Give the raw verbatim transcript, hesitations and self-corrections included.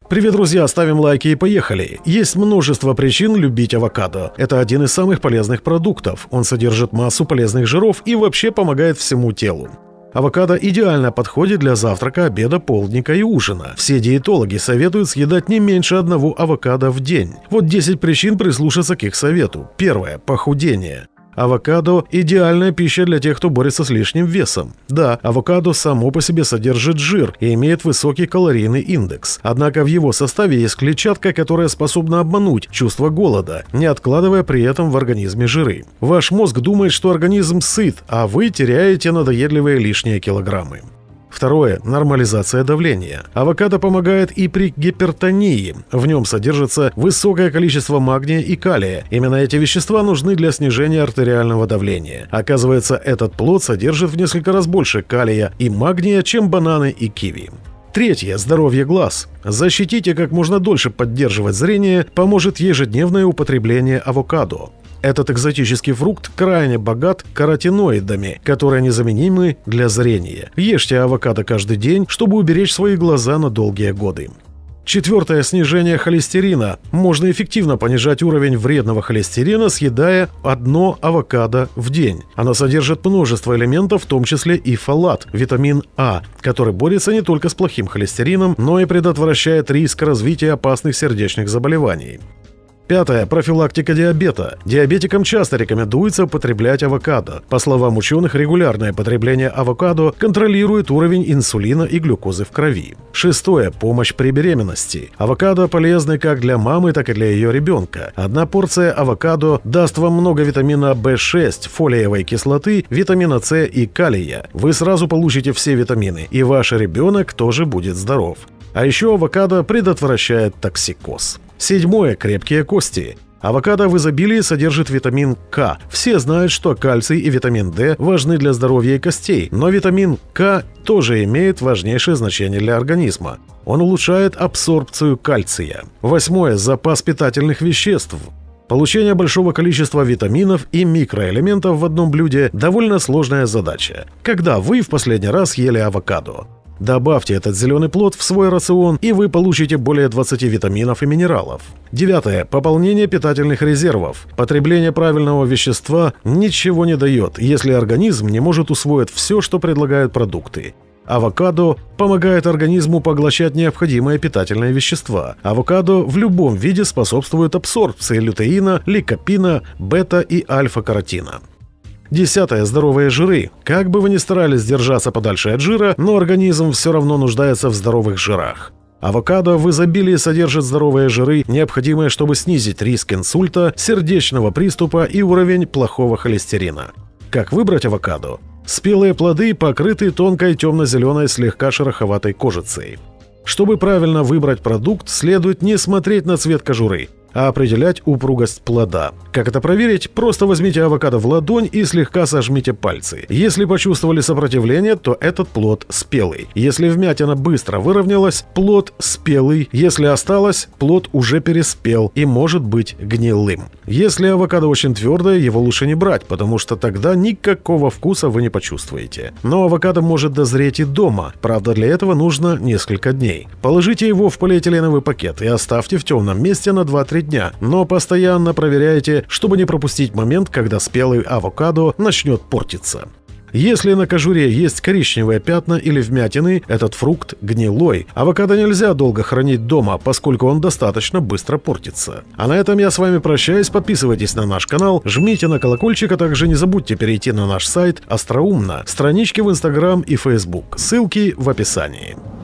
Привет, друзья! Ставим лайки и поехали! Есть множество причин любить авокадо. Это один из самых полезных продуктов. Он содержит массу полезных жиров и вообще помогает всему телу. Авокадо идеально подходит для завтрака, обеда, полдника и ужина. Все диетологи советуют съедать не меньше одного авокадо в день. Вот десять причин прислушаться к их совету. Первое. Похудение. Авокадо – идеальная пища для тех, кто борется с лишним весом. Да, авокадо само по себе содержит жир и имеет высокий калорийный индекс. Однако в его составе есть клетчатка, которая способна обмануть чувство голода, не откладывая при этом в организме жиры. Ваш мозг думает, что организм сыт, а вы теряете надоедливые лишние килограммы. Второе. Нормализация давления. Авокадо помогает и при гипертонии. В нем содержится высокое количество магния и калия. Именно эти вещества нужны для снижения артериального давления. Оказывается, этот плод содержит в несколько раз больше калия и магния, чем бананы и киви. Третье. Здоровье глаз. Защитите как можно дольше поддерживать зрение поможет ежедневное употребление авокадо. Этот экзотический фрукт крайне богат каротиноидами, которые незаменимы для зрения. Ешьте авокадо каждый день, чтобы уберечь свои глаза на долгие годы. Четвертое. Снижение холестерина. Можно эффективно понижать уровень вредного холестерина, съедая одно авокадо в день. Оно содержит множество элементов, в том числе и фолат, витамин А, который борется не только с плохим холестерином, но и предотвращает риск развития опасных сердечных заболеваний. Пятое. Профилактика диабета. Диабетикам часто рекомендуется употреблять авокадо. По словам ученых, регулярное потребление авокадо контролирует уровень инсулина и глюкозы в крови. Шестое. Помощь при беременности. Авокадо полезны как для мамы, так и для ее ребенка. Одна порция авокадо даст вам много витамина бэ шесть, фолиевой кислоты, витамина С и калия. Вы сразу получите все витамины, и ваш ребенок тоже будет здоров. А еще авокадо предотвращает токсикоз. Седьмое. Крепкие кости. Авокадо в изобилии содержит витамин К. Все знают, что кальций и витамин Д важны для здоровья костей, но витамин К тоже имеет важнейшее значение для организма. Он улучшает абсорбцию кальция. Восьмое. Запас питательных веществ. Получение большого количества витаминов и микроэлементов в одном блюде – довольно сложная задача. Когда вы в последний раз ели авокадо? Добавьте этот зеленый плод в свой рацион, и вы получите более двадцати витаминов и минералов. Девятое. Пополнение питательных резервов. Потребление правильного вещества ничего не дает, если организм не может усвоить все, что предлагают продукты. Авокадо помогает организму поглощать необходимые питательные вещества. Авокадо в любом виде способствует абсорбции лютеина, ликопина, бета и альфа-каротина. Десятое. Здоровые жиры. Как бы вы ни старались держаться подальше от жира, но организм все равно нуждается в здоровых жирах. Авокадо в изобилии содержит здоровые жиры, необходимые, чтобы снизить риск инсульта, сердечного приступа и уровень плохого холестерина. Как выбрать авокадо? Спелые плоды покрыты тонкой темно-зеленой слегка шероховатой кожицей. Чтобы правильно выбрать продукт, следует не смотреть на цвет кожуры, а определять упругость плода. Как это проверить? Просто возьмите авокадо в ладонь и слегка сожмите пальцы. Если почувствовали сопротивление, то этот плод спелый. Если вмятина быстро выровнялась, плод спелый. Если осталось, плод уже переспел и может быть гнилым. Если авокадо очень твердое, его лучше не брать, потому что тогда никакого вкуса вы не почувствуете. Но авокадо может дозреть и дома. Правда, для этого нужно несколько дней. Положите его в полиэтиленовый пакет и оставьте в темном месте на два-три дня, но постоянно проверяйте, чтобы не пропустить момент, когда спелый авокадо начнет портиться. Если на кожуре есть коричневые пятна или вмятины, этот фрукт гнилой. Авокадо нельзя долго хранить дома, поскольку он достаточно быстро портится. А на этом я с вами прощаюсь. Подписывайтесь на наш канал, жмите на колокольчик, а также не забудьте перейти на наш сайт Остроумно, странички в Инстаграм и Фейсбук. Ссылки в описании.